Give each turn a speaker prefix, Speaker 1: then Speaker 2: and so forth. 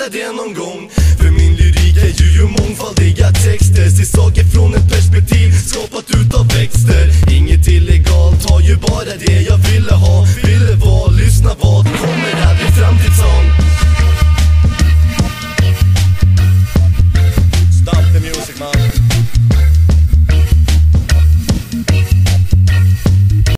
Speaker 1: det någon gång. För min lyrik är ju mångfaldiga texter, ser saker från ett perspektiv skapat utav växter. Inget illegalt, har ju bara det jag ville ha.